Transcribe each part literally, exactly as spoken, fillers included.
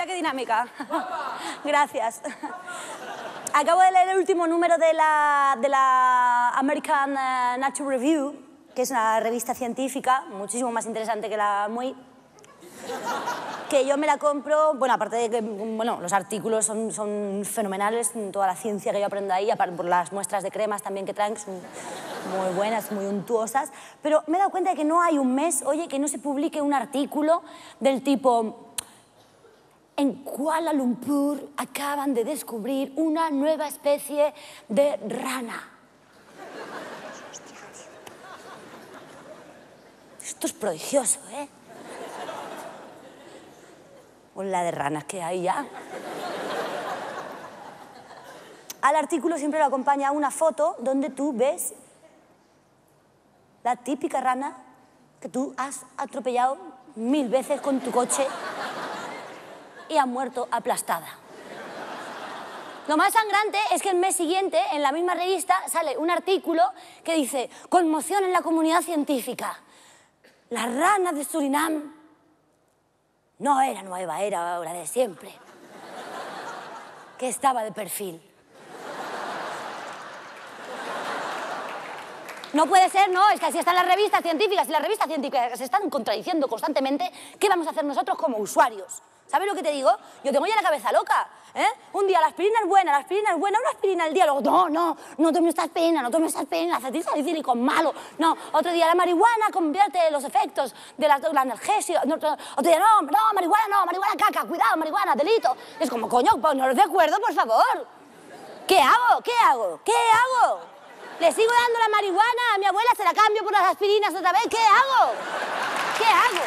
qué dinámica. Gracias. Acabo de leer el último número de la, de la American Nature Review, que es una revista científica, muchísimo más interesante que la muy... que yo me la compro, bueno, aparte de que bueno, los artículos son, son fenomenales, toda la ciencia que yo aprendo ahí, aparte por las muestras de cremas también que traen, que son muy buenas, muy untuosas, pero me he dado cuenta de que no hay un mes, oye, que no se publique un artículo del tipo... En Kuala Lumpur acaban de descubrir una nueva especie de rana. Esto es prodigioso, ¿eh? O la de ranas que hay ya. Al artículo siempre lo acompaña una foto donde tú ves la típica rana que tú has atropellado mil veces con tu coche y ha muerto aplastada. Lo más sangrante es que el mes siguiente, en la misma revista, sale un artículo que dice conmoción en la comunidad científica. La rana de Surinam no era nueva, era la de siempre, que estaba de perfil. No puede ser, no, es que así están las revistas científicas y las revistas científicas se están contradiciendo constantemente. ¿Qué vamos a hacer nosotros como usuarios? ¿Sabes lo que te digo? Yo tengo ya la cabeza loca, ¿eh? Un día la aspirina es buena, la aspirina es buena, una aspirina al día, luego, no, no, no tomes esta aspirina, no tomes esta aspirina, acetil salicílico, malo, no. Otro día la marihuana convierte los efectos de la, la analgesia, no, otro día, no, no, marihuana no, marihuana caca, cuidado, marihuana, delito. Es como, coño, poneros de acuerdo, por favor. ¿Qué hago? ¿Qué hago? ¿Qué hago? ¿Le sigo dando la marihuana a mi abuela? ¿Se la cambio por las aspirinas otra vez? ¿Qué hago? ¿Qué hago?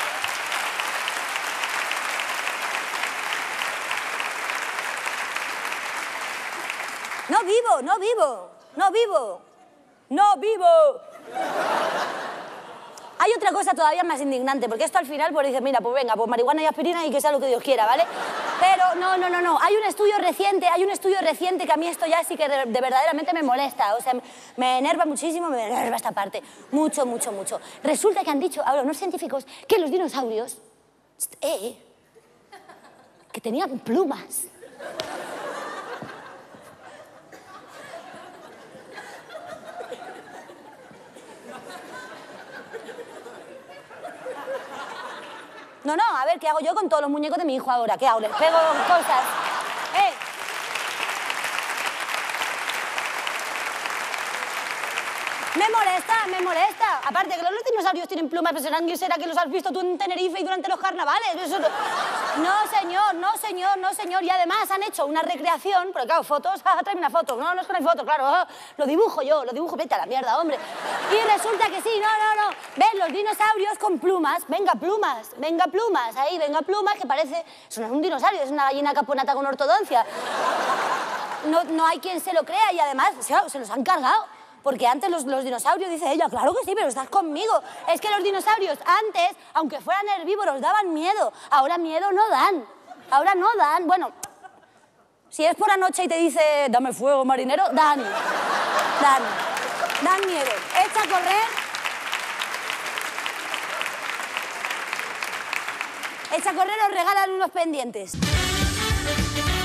No vivo, no vivo, no vivo, no vivo. Hay otra cosa todavía más indignante, porque esto al final pues dices, mira, pues venga, pues marihuana y aspirina y que sea lo que Dios quiera, ¿vale? Pero no, no, no, no. Hay un estudio reciente, hay un estudio reciente que a mí esto ya sí que de, de verdaderamente me molesta. O sea, me enerva muchísimo, me enerva esta parte. Mucho, mucho, mucho. Resulta que han dicho ahora unos científicos que los dinosaurios, eh, que tenían plumas. No, no, a ver, ¿qué hago yo con todos los muñecos de mi hijo ahora? ¿Qué hago? Les pego cosas. ¡Eh! Me molesta, me molesta. Aparte que los dinosaurios tienen plumas, pero serán, será que los has visto tú en Tenerife y durante los carnavales. Eso no... no, señor, no, señor, no, señor. Y además han hecho una recreación, porque claro, fotos, ah, tráeme una foto. No, no es que no hay fotos, claro. Ah, lo dibujo yo, lo dibujo, vete a la mierda, hombre. Y resulta que sí, no, no, no. Ven, los dinosaurios con plumas. Venga, plumas, venga, plumas. Ahí, venga, plumas, que parece... Eso no es un dinosaurio, es una gallina caponata con ortodoncia. No, no hay quien se lo crea y además, se los han cargado. Porque antes los, los dinosaurios, dice ella, claro que sí, pero estás conmigo. Es que los dinosaurios antes, aunque fueran herbívoros, daban miedo. Ahora miedo no dan. Ahora no dan. Bueno, si es por la noche y te dice, dame fuego, marinero, dan. Dan. Dan miedo. Echa a correr. Echa a correr, os regalan unos pendientes.